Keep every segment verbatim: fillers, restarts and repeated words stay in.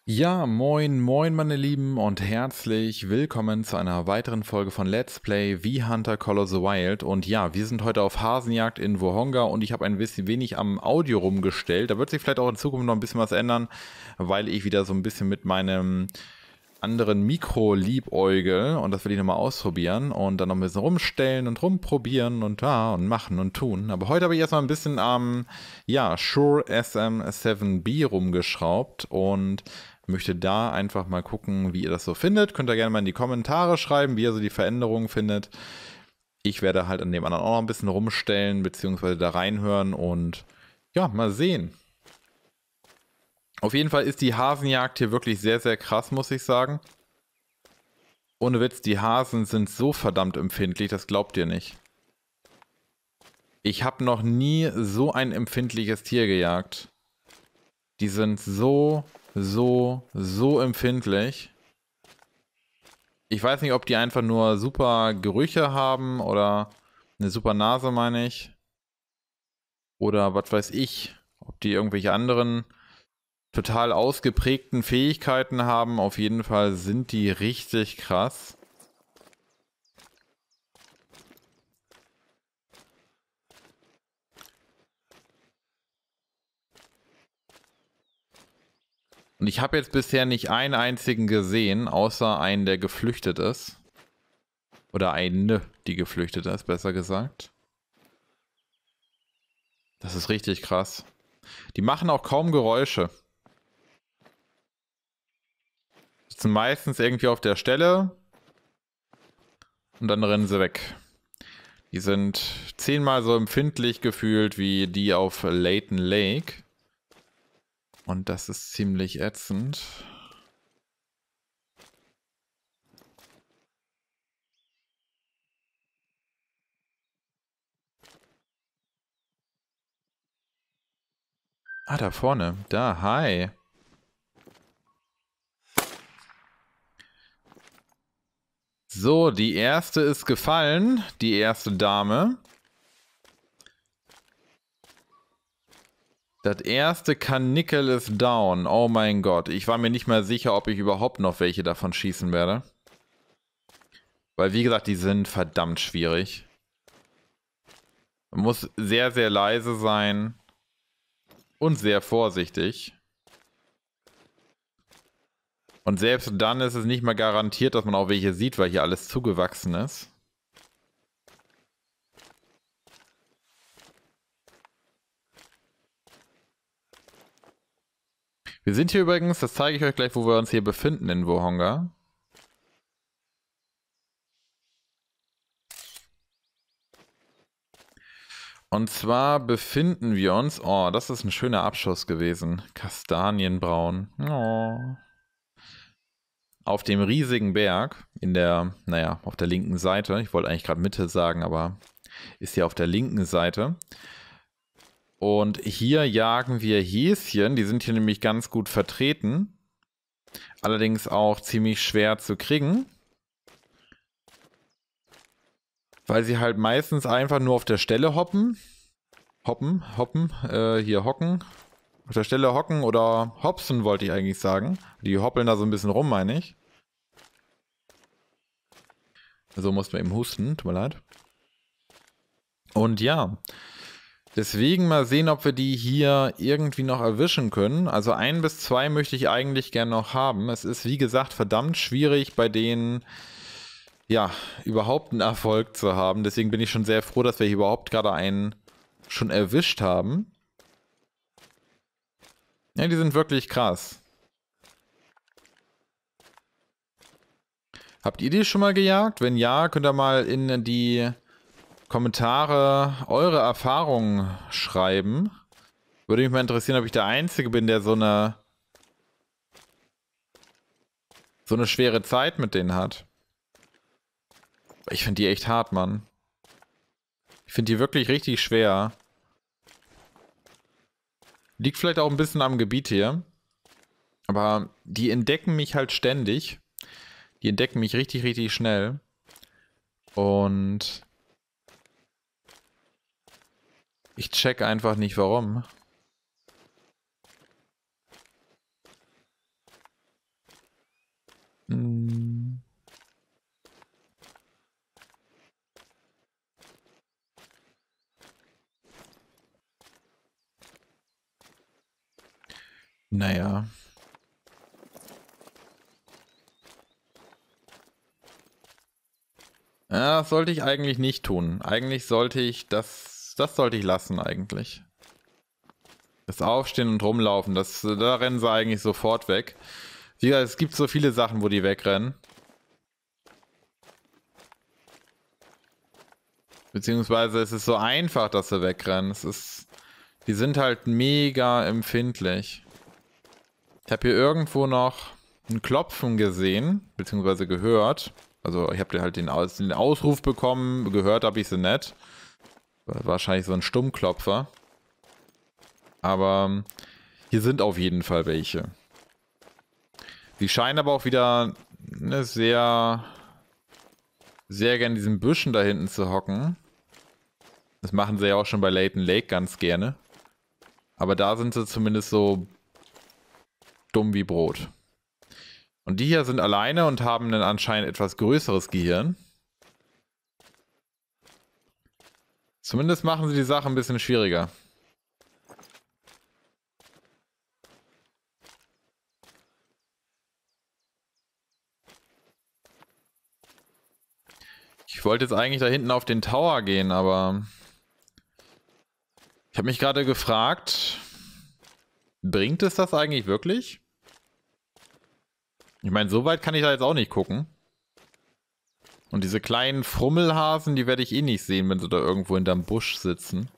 Ja, moin, moin meine Lieben und herzlich willkommen zu einer weiteren Folge von Let's Play V-Hunter Call of the Wild. Und ja, wir sind heute auf Hasenjagd in Wohonga und ich habe ein bisschen wenig am Audio rumgestellt. Da wird sich vielleicht auch in Zukunft noch ein bisschen was ändern, weil ich wieder so ein bisschen mit meinem anderen Mikro liebäugel und das will ich nochmal ausprobieren und dann noch ein bisschen rumstellen und rumprobieren und ja, und machen und tun. Aber heute habe ich erstmal ein bisschen am, ja, Shure S M sieben B rumgeschraubt und möchte da einfach mal gucken, wie ihr das so findet. Könnt ihr gerne mal in die Kommentare schreiben, wie ihr so die Veränderungen findet. Ich werde halt an dem anderen auch noch ein bisschen rumstellen, beziehungsweise da reinhören und ja, mal sehen. Auf jeden Fall ist die Hasenjagd hier wirklich sehr, sehr krass, muss ich sagen. Ohne Witz, die Hasen sind so verdammt empfindlich, das glaubt ihr nicht. Ich habe noch nie so ein empfindliches Tier gejagt. Die sind so, so, so empfindlich. Ich weiß nicht, ob die einfach nur super Gerüche haben oder eine super Nase, meine ich. Oder was weiß ich. Ob die irgendwelche anderen total ausgeprägten Fähigkeiten haben. Auf jeden Fall sind die richtig krass. Und ich habe jetzt bisher nicht einen einzigen gesehen, außer einen, der geflüchtet ist. Oder eine, die geflüchtet ist, besser gesagt. Das ist richtig krass. Die machen auch kaum Geräusche. Sitzen meistens irgendwie auf der Stelle und dann rennen sie weg. Die sind zehnmal so empfindlich gefühlt wie die auf Layton Lake. Und das ist ziemlich ätzend. Ah, da vorne. Da, hi. So, die erste ist gefallen. Die erste Dame. Das erste Karnickel ist down. Oh mein Gott. Ich war mir nicht mal sicher, ob ich überhaupt noch welche davon schießen werde. Weil, wie gesagt, die sind verdammt schwierig. Man muss sehr, sehr leise sein. Und sehr vorsichtig. Und selbst dann ist es nicht mal garantiert, dass man auch welche sieht, weil hier alles zugewachsen ist. Wir sind hier übrigens, das zeige ich euch gleich, wo wir uns hier befinden in Wohonga. Und zwar befinden wir uns, oh, das ist ein schöner Abschuss gewesen. Kastanienbraun. Oh. Auf dem riesigen Berg, in der, naja, auf der linken Seite. Ich wollte eigentlich gerade Mitte sagen, aber ist hier auf der linken Seite. Und hier jagen wir Häschen, die sind hier nämlich ganz gut vertreten. Allerdings auch ziemlich schwer zu kriegen. Weil sie halt meistens einfach nur auf der Stelle hoppen. Hoppen, hoppen, äh, hier hocken. Auf der Stelle hocken oder hopsen, wollte ich eigentlich sagen. Die hoppeln da so ein bisschen rum, meine ich. So muss man eben husten, tut mir leid. Und ja, deswegen mal sehen, ob wir die hier irgendwie noch erwischen können. Also ein bis zwei möchte ich eigentlich gerne noch haben. Es ist, wie gesagt, verdammt schwierig, bei denen, ja, überhaupt einen Erfolg zu haben. Deswegen bin ich schon sehr froh, dass wir hier überhaupt gerade einen schon erwischt haben. Ja, die sind wirklich krass. Habt ihr die schon mal gejagt? Wenn ja, könnt ihr mal in die Kommentare eure Erfahrungen schreiben. Würde mich mal interessieren, ob ich der Einzige bin, der so eine so eine schwere Zeit mit denen hat. Ich finde die echt hart, Mann. Ich finde die wirklich richtig schwer. Liegt vielleicht auch ein bisschen am Gebiet hier. Aber die entdecken mich halt ständig. Die entdecken mich richtig, richtig schnell. Und ich check einfach nicht, warum. Naja. Ja, das sollte ich eigentlich nicht tun. Eigentlich sollte ich das, das sollte ich lassen eigentlich. Das Aufstehen und Rumlaufen, das, da rennen sie eigentlich sofort weg. Wie gesagt, es gibt so viele Sachen, wo die wegrennen. Beziehungsweise es ist so einfach, dass sie wegrennen. Es ist, die sind halt mega empfindlich. Ich habe hier irgendwo noch ein Klopfen gesehen, beziehungsweise gehört. Also ich habe halt den, Aus den Ausruf bekommen, gehört habe ich sie nicht. Wahrscheinlich so ein Stummklopfer. Aber hier sind auf jeden Fall welche. Die scheinen aber auch wieder ne, sehr, sehr gerne in diesen Büschen da hinten zu hocken. Das machen sie ja auch schon bei Layton Lake ganz gerne. Aber da sind sie zumindest so dumm wie Brot. Und die hier sind alleine und haben ein anscheinend etwas größeres Gehirn. Zumindest machen sie die Sache ein bisschen schwieriger. Ich wollte jetzt eigentlich da hinten auf den Tower gehen, aber ich habe mich gerade gefragt, bringt es das eigentlich wirklich? Ich meine, so weit kann ich da jetzt auch nicht gucken. Und diese kleinen Frummelhasen, die werde ich eh nicht sehen, wenn sie da irgendwo hinterm Busch sitzen.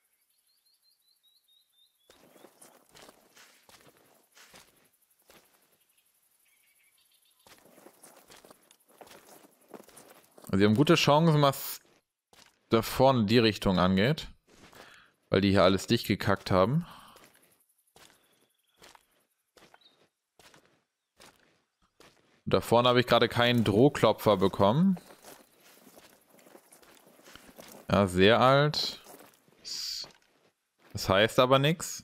Also sie haben gute Chancen, was da vorne die Richtung angeht. Weil die hier alles dicht gekackt haben. Und da vorne habe ich gerade keinen Drohklopfer bekommen. Ja, sehr alt. Das heißt aber nichts.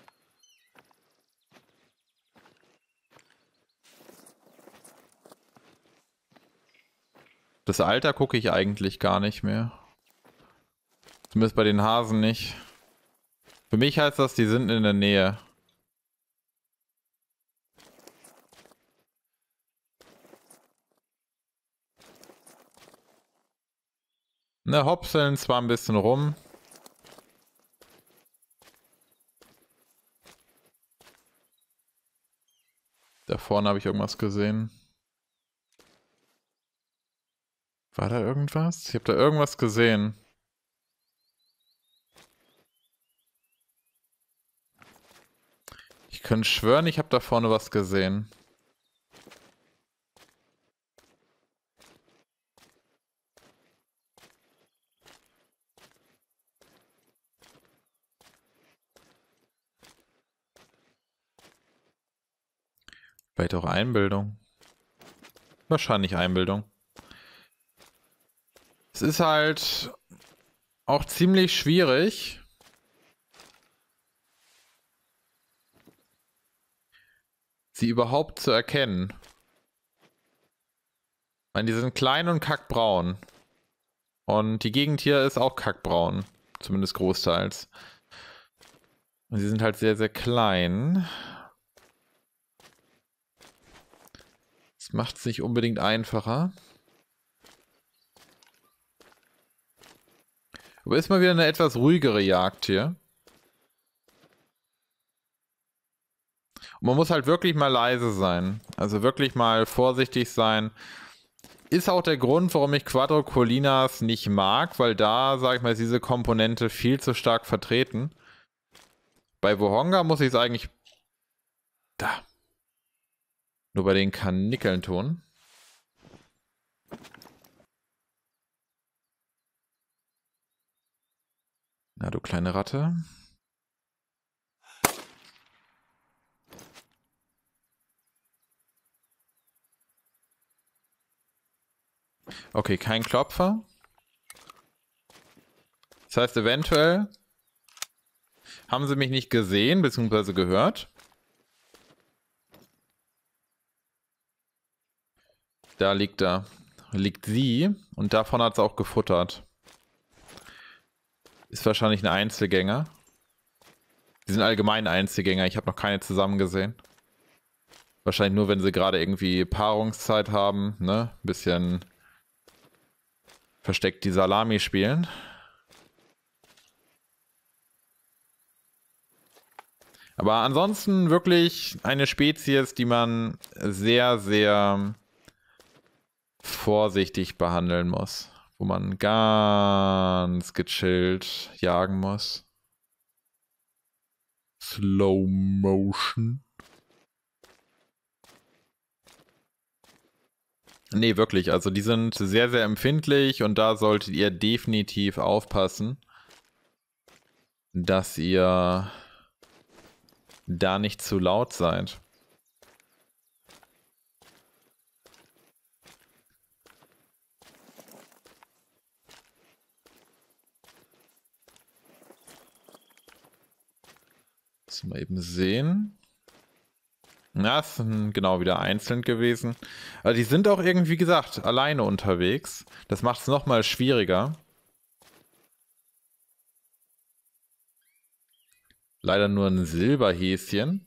Das Alter gucke ich eigentlich gar nicht mehr. Zumindest bei den Hasen nicht. Für mich heißt das, die sind in der Nähe. Ne, hopseln zwar ein bisschen rum. Da vorne habe ich irgendwas gesehen. War da irgendwas? Ich habe da irgendwas gesehen. Ich könnte schwören, ich habe da vorne was gesehen. Vielleicht auch Einbildung. Wahrscheinlich Einbildung. Es ist halt auch ziemlich schwierig, sie überhaupt zu erkennen. Ich meine, die sind klein und kackbraun. Und die Gegend hier ist auch kackbraun. Zumindest großteils. Und sie sind halt sehr, sehr klein. Das macht es nicht unbedingt einfacher. Aber ist mal wieder eine etwas ruhigere Jagd hier. Und man muss halt wirklich mal leise sein. Also wirklich mal vorsichtig sein. Ist auch der Grund, warum ich Quadrocolinas nicht mag, weil da, sag ich mal, ist diese Komponente viel zu stark vertreten. Bei Vohonga muss ich es eigentlich... Da. Nur bei den Karnickeln tun. Na, du kleine Ratte. Okay, kein Klopfer. Das heißt, eventuell haben sie mich nicht gesehen, beziehungsweise gehört. Da liegt er. Liegt sie. Und davon hat sie auch gefuttert. Ist wahrscheinlich ein Einzelgänger. Die sind allgemein Einzelgänger, ich habe noch keine zusammen gesehen. Wahrscheinlich nur, wenn sie gerade irgendwie Paarungszeit haben, ne? Ein bisschen versteckt die Salami spielen. Aber ansonsten wirklich eine Spezies, die man sehr, sehr vorsichtig behandeln muss. Wo man ganz gechillt jagen muss. Slow Motion. Nee, wirklich. Also die sind sehr, sehr empfindlich und da solltet ihr definitiv aufpassen, dass ihr da nicht zu laut seid. Lass mal eben sehen. Na, es sind genau wieder einzeln gewesen. Aber die sind auch irgendwie, wie gesagt, alleine unterwegs. Das macht es nochmal schwieriger. Leider nur ein Silberhäschen.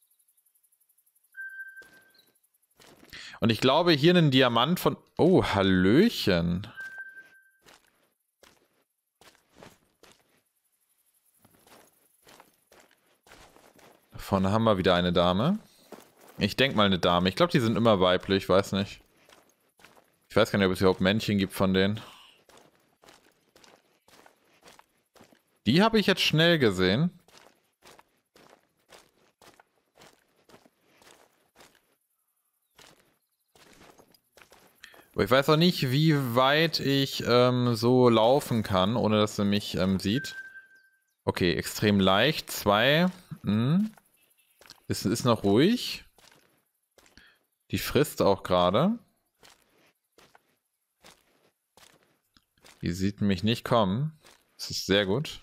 Und ich glaube, hier einen Diamant von... Oh, Hallöchen. Davon haben wir wieder eine Dame. Ich denke mal eine Dame. Ich glaube, die sind immer weiblich, weiß nicht. Ich weiß gar nicht, ob es überhaupt Männchen gibt von denen. Die habe ich jetzt schnell gesehen. Aber ich weiß auch nicht, wie weit ich ähm, so laufen kann, ohne dass sie mich ähm, sieht. Okay, extrem leicht. Zwei. Hm. Ist, ist noch ruhig. Die frisst auch gerade. Die sieht mich nicht kommen. Das ist sehr gut.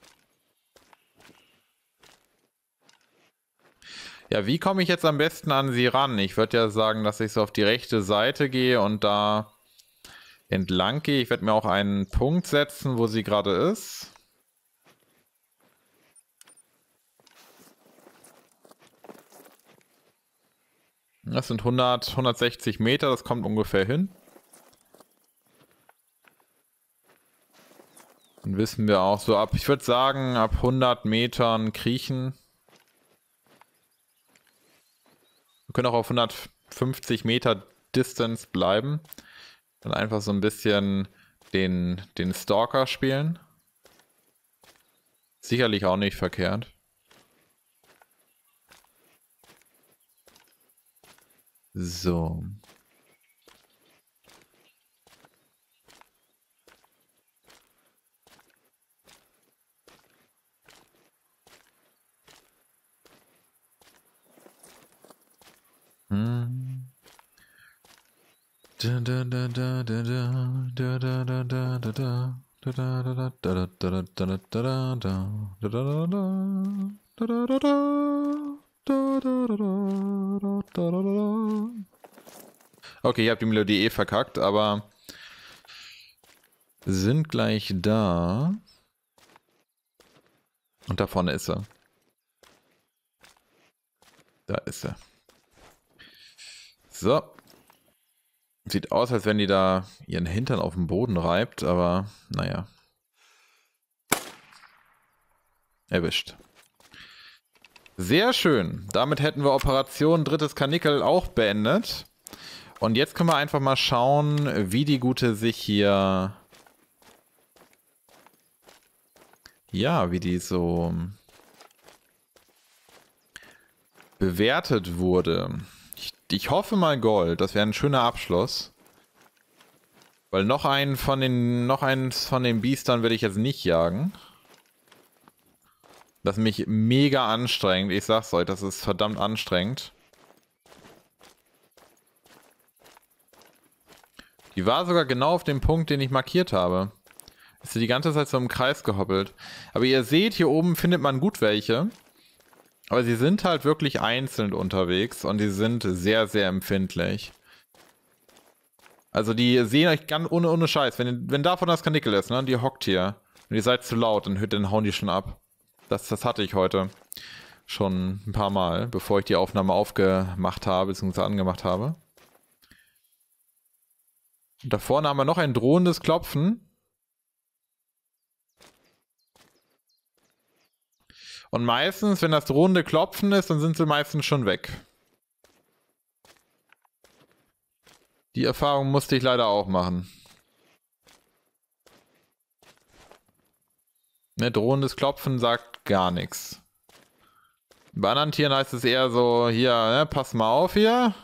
Ja, wie komme ich jetzt am besten an sie ran? Ich würde ja sagen, dass ich so auf die rechte Seite gehe und da entlang gehe. Ich werde mir auch einen Punkt setzen, wo sie gerade ist. Das sind hundert, hundertsechzig Meter, das kommt ungefähr hin. Dann wissen wir auch so ab, ich würde sagen, ab hundert Metern kriechen. Wir können auch auf hundertfünfzig Meter Distance bleiben. Dann einfach so ein bisschen den, den Stalker spielen. Sicherlich auch nicht verkehrt. So. Hm. Da da da da da da da da da da da. Okay, ich habe die Melodie eh verkackt, aber sind gleich da. Und da vorne ist er. Da ist er. So. Sieht aus, als wenn die da ihren Hintern auf dem Boden reibt, aber naja. Erwischt. Sehr schön. Damit hätten wir Operation Drittes Karnickel auch beendet. Und jetzt können wir einfach mal schauen, wie die Gute sich hier... Ja, wie die so... bewertet wurde. Ich, ich hoffe mal Gold. Das wäre ein schöner Abschluss. Weil noch einen von den... noch eins von den Biestern würde ich jetzt nicht jagen. Das ist mich mega anstrengend. Ich sag's euch, das ist verdammt anstrengend. Die war sogar genau auf dem Punkt, den ich markiert habe. Ist sie die ganze Zeit so im Kreis gehoppelt. Aber ihr seht, hier oben findet man gut welche. Aber sie sind halt wirklich einzeln unterwegs und die sind sehr, sehr empfindlich. Also die sehen euch ganz ohne, ohne Scheiß. Wenn, wenn davon das Karnickel ist, ne, die hockt hier und ihr seid zu laut, dann, dann hauen die schon ab. Das, das hatte ich heute schon ein paar Mal, bevor ich die Aufnahme aufgemacht habe, beziehungsweise angemacht habe. Und da vorne haben wir noch ein drohendes Klopfen. Und meistens, wenn das drohende Klopfen ist, dann sind sie meistens schon weg. Die Erfahrung musste ich leider auch machen. Ne, drohendes Klopfen sagt gar nichts. Bei anderen Tieren heißt es eher so, hier, ne, pass mal auf hier.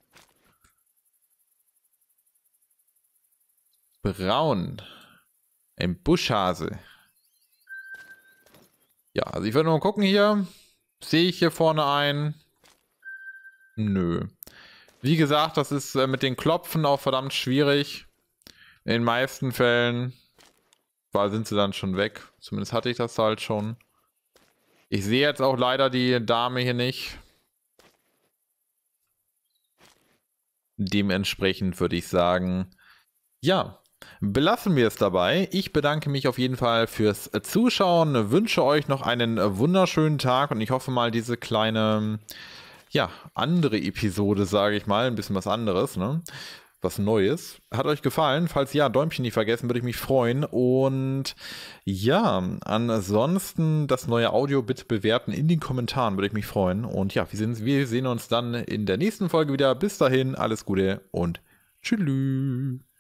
Braun. Ein Buschhase. Ja, also ich würde nur mal gucken hier. Sehe ich hier vorne ein? Nö. Wie gesagt, das ist äh, mit den Klopfen auch verdammt schwierig. In den meisten Fällen weil sind sie dann schon weg. Zumindest hatte ich das halt schon. Ich sehe jetzt auch leider die Dame hier nicht. Dementsprechend würde ich sagen, ja, belassen wir es dabei. Ich bedanke mich auf jeden Fall fürs Zuschauen, wünsche euch noch einen wunderschönen Tag und ich hoffe mal, diese kleine, ja, andere Episode, sage ich mal, ein bisschen was anderes, ne? Was Neues. Hat euch gefallen? Falls ja, Däumchen nicht vergessen, würde ich mich freuen. Und ja, ansonsten das neue Audio bitte bewerten in den Kommentaren, würde ich mich freuen. Und ja, wir sehen, wir sehen uns dann in der nächsten Folge wieder. Bis dahin, alles Gute und tschüss.